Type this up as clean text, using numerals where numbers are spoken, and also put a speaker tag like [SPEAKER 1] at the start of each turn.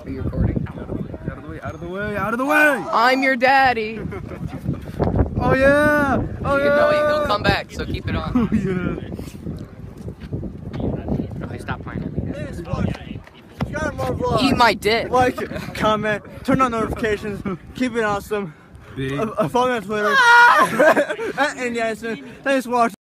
[SPEAKER 1] Are you recording?
[SPEAKER 2] Out of the way, out of the way, out of the way!
[SPEAKER 1] I'm your daddy.
[SPEAKER 2] Oh yeah! Oh yeah!
[SPEAKER 1] No, he'll come back, so keep it on.
[SPEAKER 2] Oh yeah!
[SPEAKER 1] Okay, stop playing.
[SPEAKER 3] More
[SPEAKER 1] Eat my dick.
[SPEAKER 3] Like, comment, turn on notifications, keep it awesome.
[SPEAKER 2] Big.
[SPEAKER 3] Follow me on Twitter. And Yasin. Thanks for watching.